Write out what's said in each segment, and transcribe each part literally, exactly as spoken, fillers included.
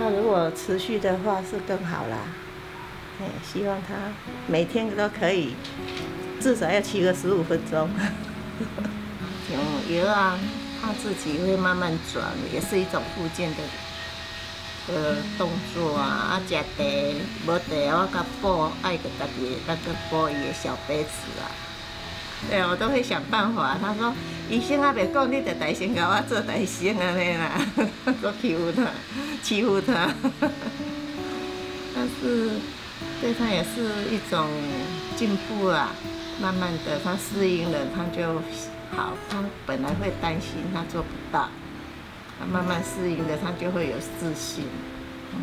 那如果持续的话是更好啦。哎，希望他每天都可以，至少要骑个十五分钟。 有啊，他自己会慢慢转，也是一种复健的呃动作啊。啊，食茶无茶，我甲补爱个家己那个补伊的小杯子啊。对，我都会想办法。他说医生还袂讲，你就大声甲我做大声安尼啦，我欺负他，欺负他。但是对他也是一种进步啊。慢慢的，他适应了，他就好。他本来会担心他做不到，他慢慢适应了，他就会有自信。嗯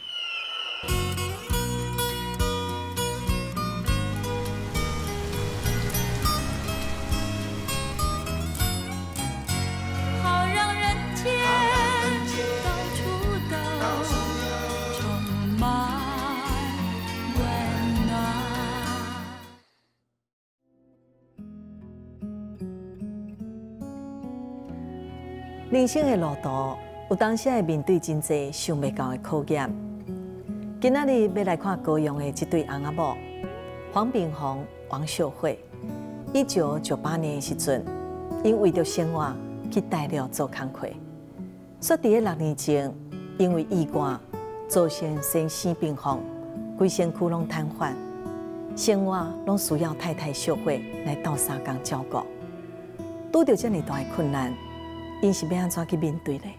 人生的路途，有当时会面对真侪想袂到的考验。今仔日要来看高雄的一对翁仔某，黄炳宏、王秀慧。一九九八年的时阵，因为着生活去大陆做工课，说伫个六年前，因为意外造成身心病况，规身躯拢瘫痪，生活拢需要太太秀慧来斗相共照顾。拄着遮尔大的困难。因是要安怎去面对呢？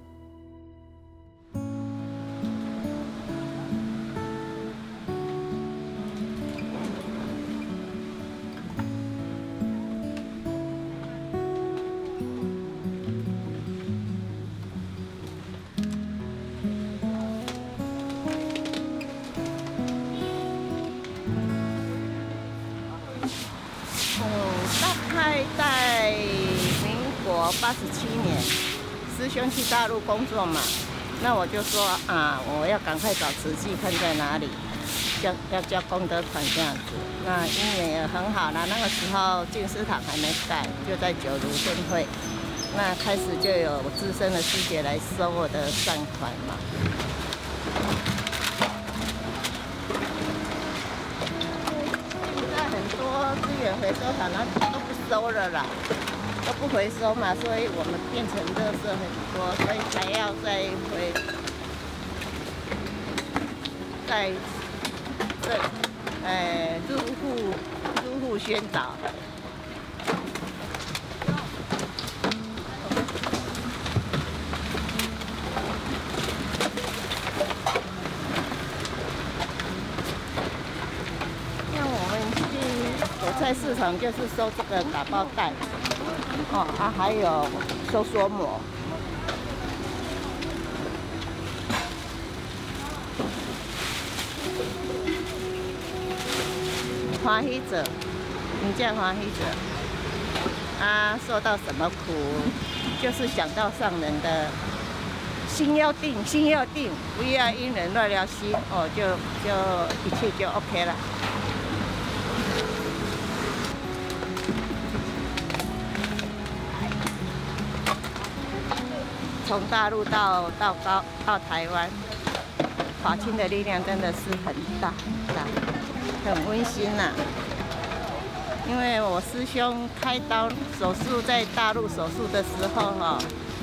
哦，大概在八十七年，师兄去大陆工作嘛，那我就说啊，我要赶快找慈济，看在哪里，叫要叫功德团这样子。那因缘也很好啦，那个时候净思堂还没盖，就在九如分会，那开始就有资深的师姐来收我的善款嘛。现在很多资源回收厂它都不收了啦。都不回收嘛，所以我们变成垃圾很多，所以才要再回，在这，呃，入户入户宣导。像我们去果菜市场就是收这个打包袋。哦，啊，还有收缩膜，欢喜者，你这样欢喜者，啊，受到什么苦，就是想到上人的心要定，心要定，不要因人乱了心，哦，就就一切就 OK 了。从大陆到到高到台湾，法亲的力量真的是很大很大，很温馨呐、啊。因为我师兄开刀手术在大陆手术的时候哈、哦，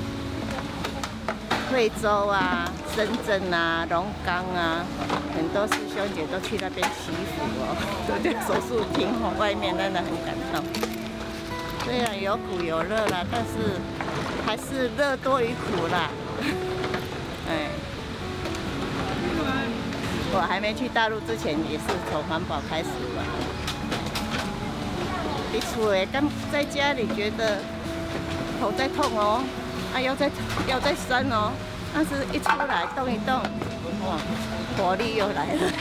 惠州啊、深圳啊、龙岗啊，很多师兄姐都去那边祈福哦，都在手术厅哦，外面真的很感动。虽然有苦有乐啦，但是。还是乐多于苦啦，哎，我还没去大陆之前，也是从环保开始吧。一出来，刚在家里觉得头在痛哦，啊腰在腰在酸哦，但是一出来动一动，哇，活力又来了。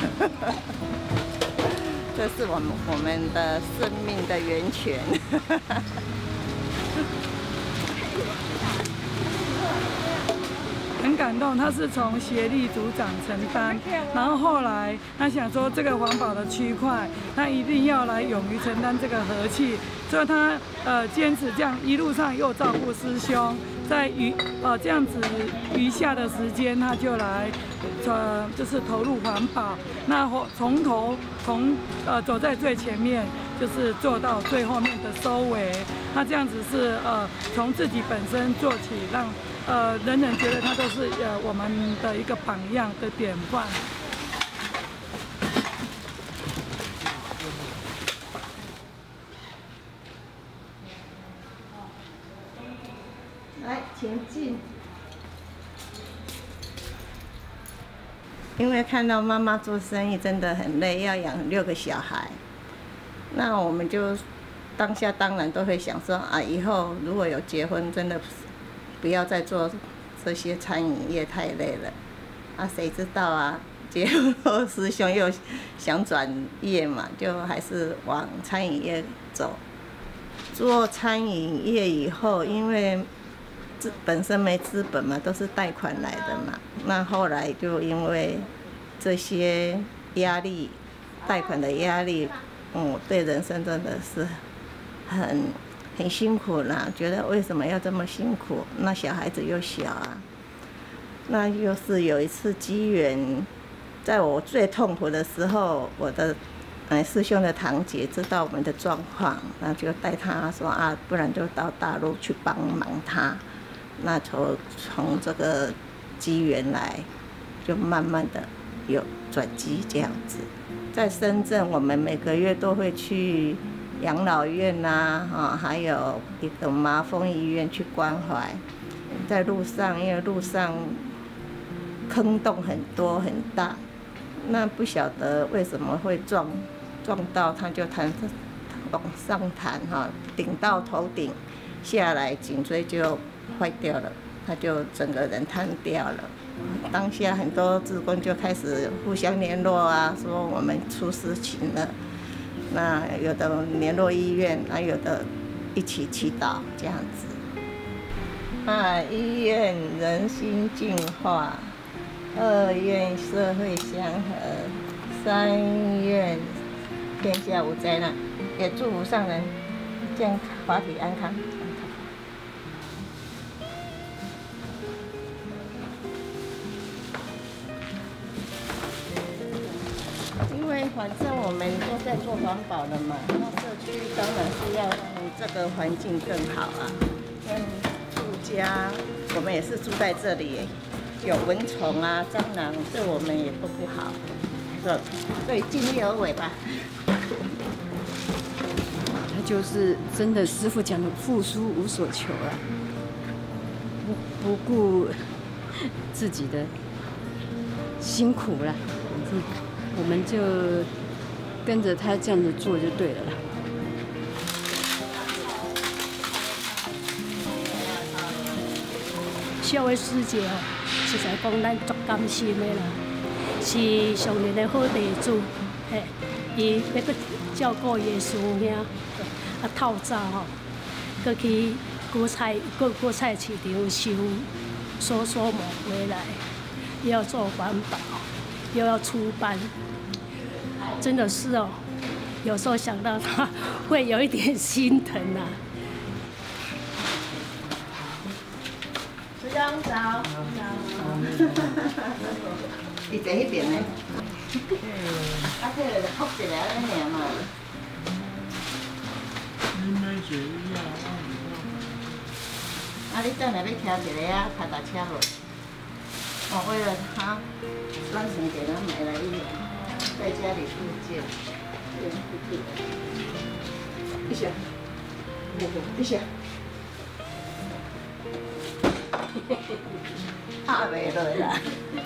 这是我们我们的生命的源泉。 很很感动，他是从协力组长承担，然后后来他想说这个环保的区块，他一定要来勇于承担这个和气，所以他呃坚持这样一路上又照顾师兄，在余呃这样子余下的时间，他就来呃就是投入环保，那从头从呃走在最前面，就是做到最后面的收尾，那这样子是呃从自己本身做起，让呃人人觉得他都是呃我们的一个榜样的典范。 来，请进。因为看到妈妈做生意真的很累，要养六个小孩，那我们就当下当然都会想说啊，以后如果有结婚，真的不要再做这些餐饮业，太累了。啊，谁知道啊，结婚后师兄又想转业嘛，就还是往餐饮业走。做餐饮业以后，因为资本身没资本嘛，都是贷款来的嘛。那后来就因为这些压力，贷款的压力，嗯，对人生真的是很很辛苦啦。觉得为什么要这么辛苦？那小孩子又小啊。那又是有一次机缘，在我最痛苦的时候，我的呃师兄的堂姐知道我们的状况，那就带他说啊，不然就到大陆去帮忙他。那从从这个机缘来，就慢慢的有转机这样子。在深圳，我们每个月都会去养老院呐、啊，哈，还有一个麻风医院去关怀。在路上，因为路上坑洞很多很大，那不晓得为什么会撞撞到，他就弹往上弹哈，顶到头顶下来，颈椎就坏掉了，他就整个人瘫掉了。当下很多志工就开始互相联络啊，说我们出事情了。那有的联络医院，那有的一起祈祷这样子。啊，一愿人心净化，二愿社会祥和，三愿天下无灾难，也祝福上人健法体安康。因为反正我们都在做环保了嘛，那社区当然是要让这个环境更好啊。跟住家，我们也是住在这里，有蚊虫啊、蟑螂，对我们也都不好。对，对，尽力而为吧。 他就是真的，师父讲的付出无所求了，不不顾自己的辛苦了，我们就跟着他这样子做就对了啦。 小的师姐哦，实在讲咱足甘心的啦，是上人的好弟子，嘿，伊要搁照顾伊的师兄，啊透早吼，搁去韭菜各韭菜市场收收收毛回来，又要做环保，又要出班，真的是哦，有时候想到他会有一点心疼啊。 师兄早，你坐迄边呢？啊，这个复一个安尼尔嘛。 你买坐椅啊？ 啊，你等下要挑一个啊，脚踏车落。哦，为了他，咱先给他买了一个，在家里附近。一下，一下。拍袂落啦。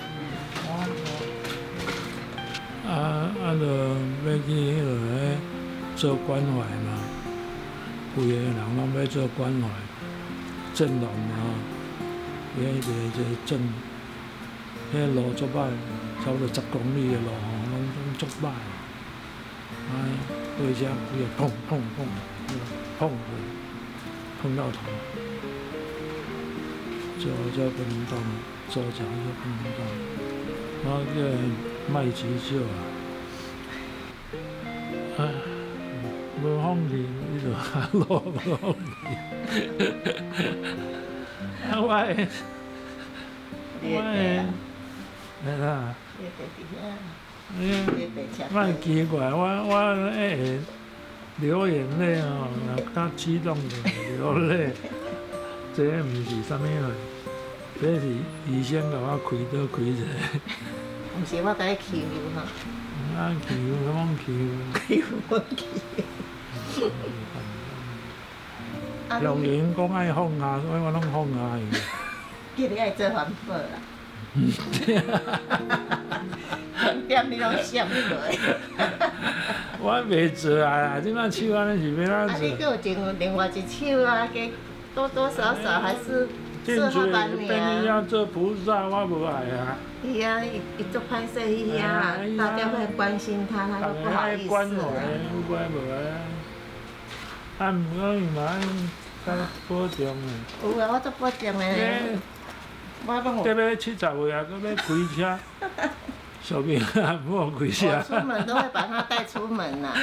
啊啊，就要去迄个做关怀嘛，规个人拢要做关怀，正龙啊，迄个这正，迄路足歹，差不多十公里的路吼，拢拢足歹。啊，回家规个砰砰砰，砰砰到头。 走就不能动，左脚就不能动，然后这个卖急救啊，唉，无放弃，你就下落无放弃。啊，我的，我的，来啦。嗯，蛮奇怪，我我诶流眼泪哦，较激动的流泪，这毋是啥物货，这是医生甲我开刀开一个。 毋是我甲你欺负吼。 啊，欺负我欺负。 欺负我欺负。 用人讲爱放下，所以我拢放下伊。 叫你爱做环保啦。点你拢想落。 我袂做啊，即摆手安尼是要安啊， 怎你还有另另外一手啊，加多多少少还是做较慢变你尔。 要做菩萨，我无爱啊。 伊啊，伊伊做歹势伊啊，大家会关心他，他都不好意思关怀， 啊。 有爱无爱？啊，毋过伊嘛爱较保重诶。 有啊，我做保证诶。我拢有。 过要七十岁啊，搁要开车，小命啊，唔好开车。 我出门都会把他带出门呐。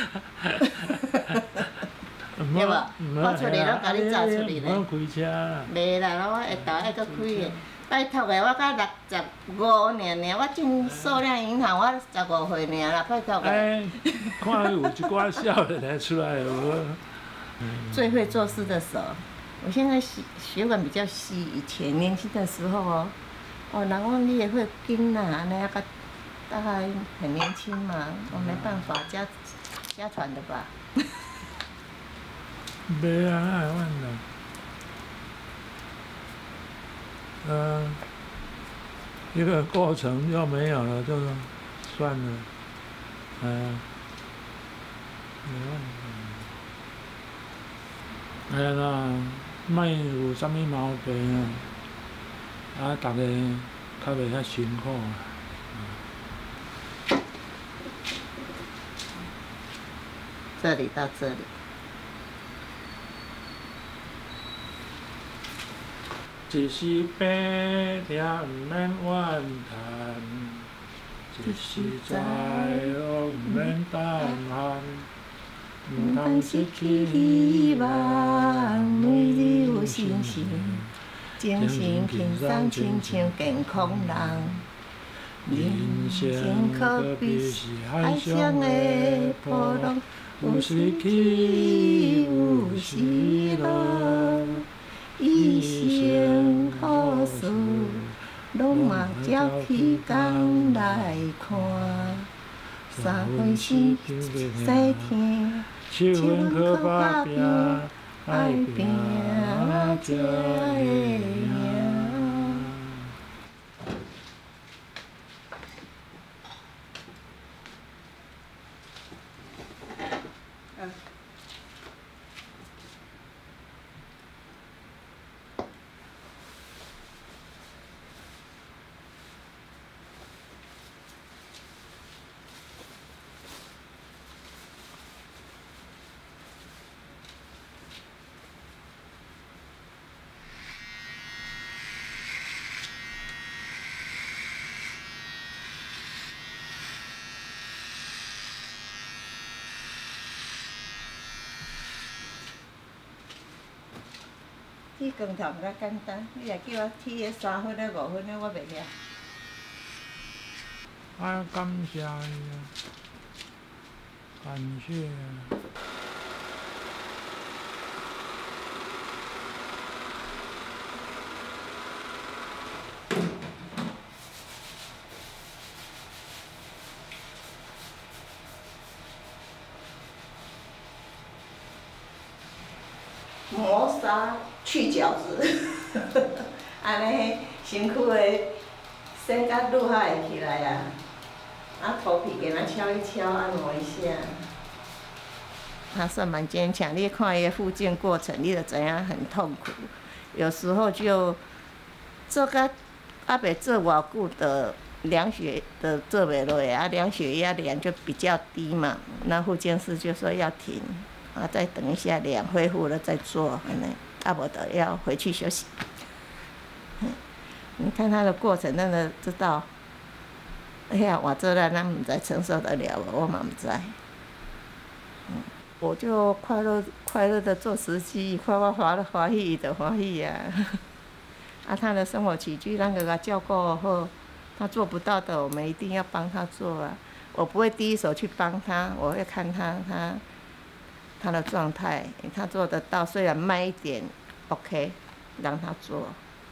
对无？我出嚟拢甲你载出嚟咧。 唔好开车啦。 袂啦，我下昼爱搁开诶。拜托诶，我才六十五尔尔，我进数量银行，我十五岁尔啦，拜托诶。 哎，看有一寡少年来出来无？ 最会做事的手，我现在血血管比较细，以前年轻的时候哦，哦，然后你也会跟呐，那个大概很年轻嘛，我没办法，家家传的吧。 袂啊，爱阮啦。呃，一个过程又没有了，就算了。哎呀，没办法。哎呀啦，莫有啥物毛病啊！啊，逐个较袂遐辛苦啊。 这里到这里。 一时病也毋免怨叹，一时知哦毋免胆寒，毋通失去希望，每日有信心， 精神轻松，亲像健康人。 人生可比是海上的波浪，有时起，有时落。一生好事，拢嘛照起工来看。三回四西天，手分可打拼，爱拼才会赢。 剃光头较简单，你若叫我剃个三分的、五分的，我袂晓。 啊，感谢伊啊，感谢啊。 磨砂去角质，安尼身躯的身甲愈好会起来啊！啊，头皮给它敲一敲，按摩一下。他算蛮坚强，你看伊的复健过程，你就知影很痛苦。有时候就做个啊袂做偌久的量血的做袂落啊，量血压量就比较低嘛。那复健师就说要停。啊，再等一下量恢复了再做，安尼，啊无就要回去休息。嗯你看他的过程，真的知道，哎呀，我这咱咱唔知承受得了，我嘛唔知。嗯，我就快乐快乐的做实际，快快欢欢喜的欢喜呀。啊，他的生活起居，咱给他照顾好，他做不到的，我们一定要帮他做啊。我不会第一手去帮他，我会看他他他的状态，他做得到，虽然慢一点 ，OK， 让他做。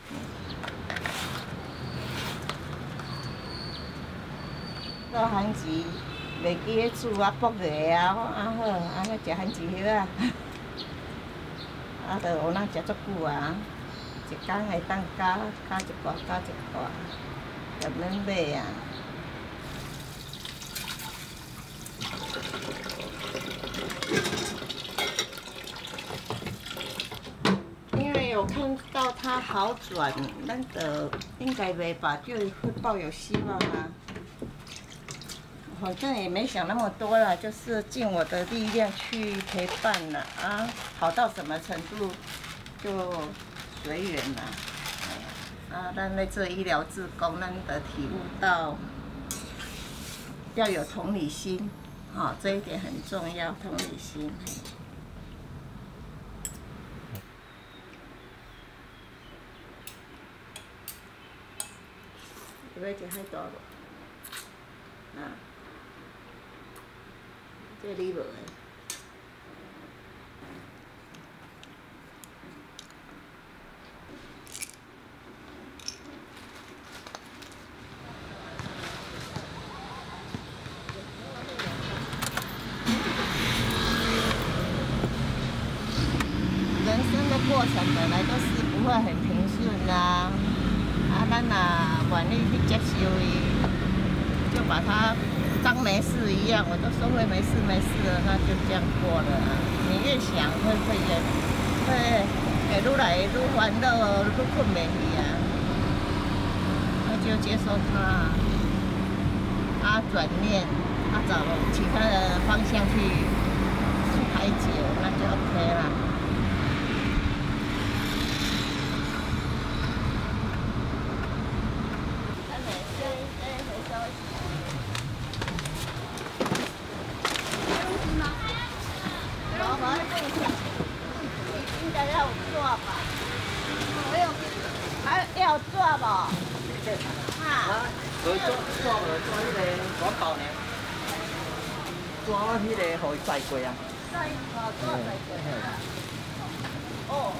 到番薯，袂记咧煮啊，剥个啊，啊好，啊要食番薯叶啊，啊，着有咱食足久啊，一工会当加加一寡加一寡，就免买啊。因为有看到它好转，咱的应该袂吧，就会抱有希望啊。反正也没想那么多了，就是尽我的力量去陪伴了啊。好到什么程度就随缘啦。啊，咱在做医疗志工，咱的体悟到要有同理心，啊、哦，这一点很重要，同理心。要食海大无？啊。这你无的。人生的过程本来都是不会很平顺啦，啊，咱若愿意去接受伊，就把它当没事一样，我都说会没事没事了，那就这样过了啊。你越想会会越会会愈来愈烦恼，愈困袂去啊。那就接受它，啊转念，啊找其他的方向去去排解，那就 OK 啦。要抓不？啊？ 佢抓抓落抓迄个抓包呢？抓迄个互伊晒过啊。 晒哦，抓晒过啊。哦。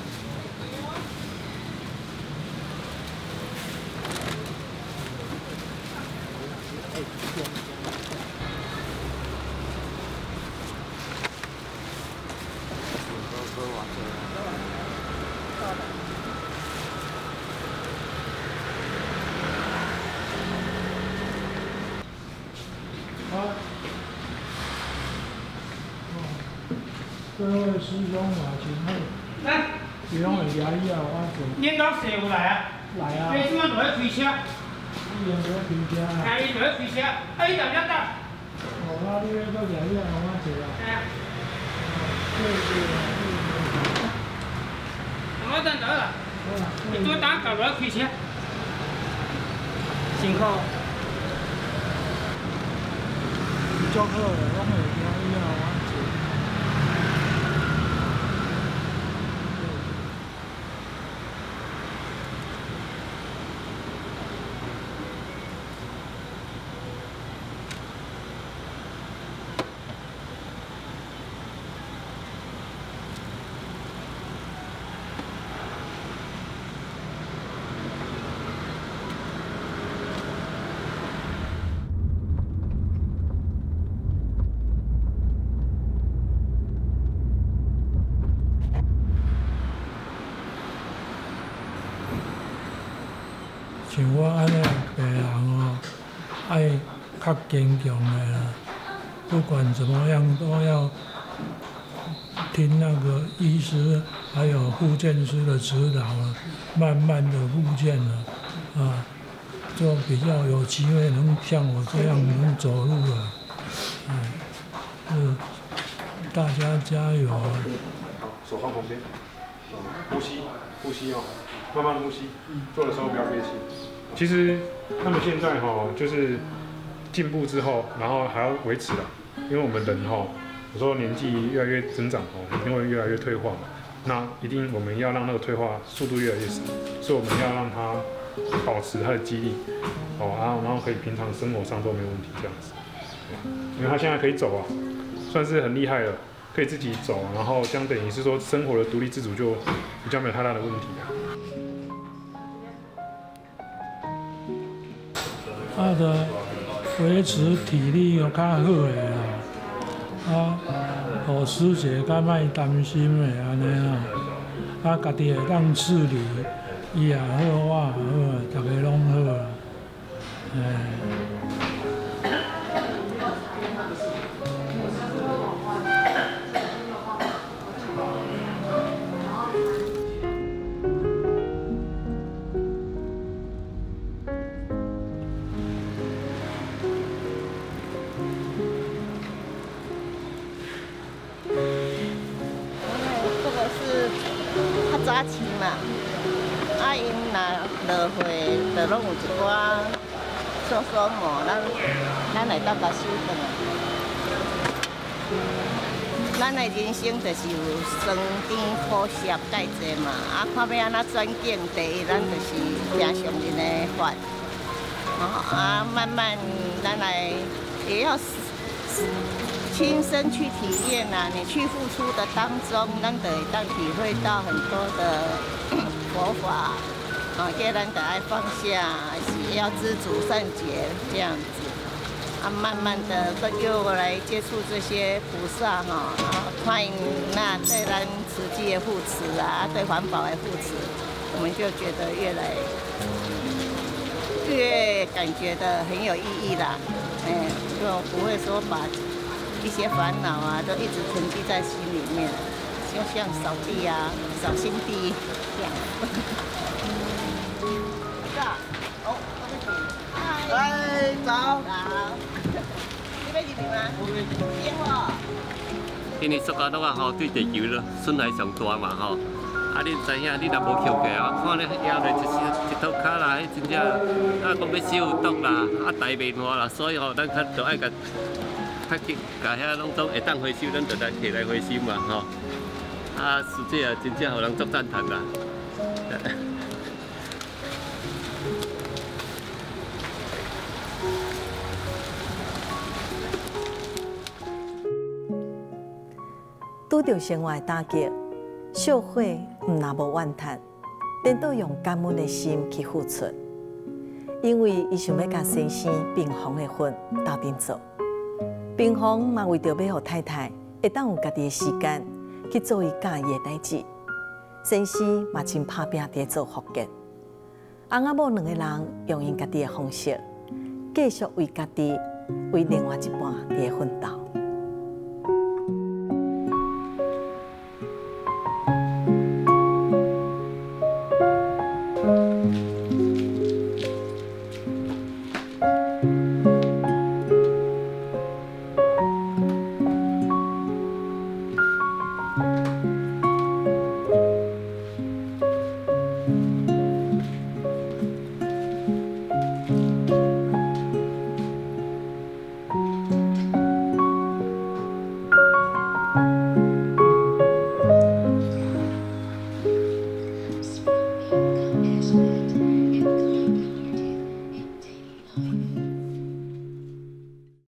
各位师兄啊，请好。 来， 师兄的牙医啊，我做。 领导师有来啊？ 来啊。 为什么落来开车？ 伊用咗开车啊。 哎，伊落来开车，啊，伊当了当。 哦，那你咧到牙医啊，我做啊。 哎呀。 对对啊。 我等到了。你多打搞落来开车。辛苦。 足好诶，我们牙医啊，我做。像我安尼病人哦，爱较坚强的啦，不管怎么样都要听那个医师还有复健师的指导啊，慢慢的复健了，啊，就比较有机会能像我这样能走路了，嗯，是大家加油啊！ 手放旁边，呼吸，呼吸哦。 慢慢呼吸，做的时候不要憋气。其实他们现在哈，就是进步之后，然后还要维持啦，因为我们人哈，有时候年纪越来越增长哦，一定会越来越退化嘛。那一定我们要让那个退化速度越来越少，所以我们要让它保持它的肌力，哦，然后然后可以平常生活上都没问题这样子。因为他现在可以走啊，算是很厉害了，可以自己走，然后相等于是说生活的独立自主就比较没有太大的问题啊。 啊，就维持体力有较好的啦，啊，互师姐较莫担心的安尼啦，啊，家己会当处理，伊也好，我也好，大家拢好啦，哎。 早起嘛，啊，因若落雨，就拢有一寡小小毛，咱咱来当甲收转来。咱的人生就是有酸甜苦涩介济嘛，啊，看要安怎转境，第一咱就是平常人的法，哦，啊，慢慢咱来也要亲身去体验呐、啊，你去付出的当中，咱就会当体会到很多的佛法，啊，叫咱得爱放下，是要知足善觉这样子。啊，慢慢的都叫我来接触这些菩萨哈，啊，看因那对咱慈济的扶持啊，对环保的扶持，我们就觉得越来越感觉的很有意义啦，哎，就不会说把一些烦恼啊，都一直囤积在心里面，就像扫地啊，扫心地这样。是啊，哦，对不起，嗨， 哎，早。 早。你要入去吗？电话。 今年塑胶袋啊，吼对地球咯损害上大嘛吼。啊，你知影，你若无捡起来，看你摇落一一套卡啦，迄真正啊，讲要消毒啦，啊大面化啦，所以吼，咱较着爱甲。较紧，甲遐拢总会当回收，咱就来摕来回收嘛，吼。啊，实际啊，真正互人足赞叹啦。 拄着生活打击，小慧毋若无怨叹，颠倒用感恩的心去付出，因为伊想要甲先生平衡的婚斗阵做。平衡嘛，为着要互太太会当有家己的时间去做伊喜欢的代志，先生嘛真打拼伫做福建。翁仔某两个人用因家己的方式，继续为家己、为另外一半伫奋斗。